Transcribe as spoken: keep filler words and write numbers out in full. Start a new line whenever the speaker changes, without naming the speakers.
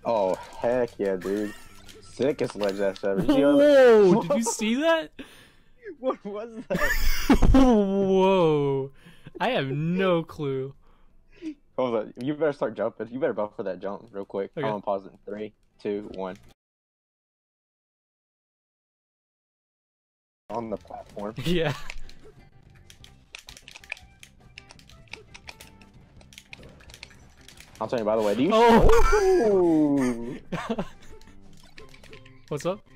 Oh, heck yeah, dude. Sickest ledge dash ever. Did you
Whoa! Did you see that?
What was that?
Whoa! I have no clue.
Hold on. You better start jumping. You better buffer that jump real quick.
Okay.
I'm gonna pause it in three, two, one. On the platform.
Yeah.
I'll tell you, by the way, do you...
Oh!
Oh!
What's up?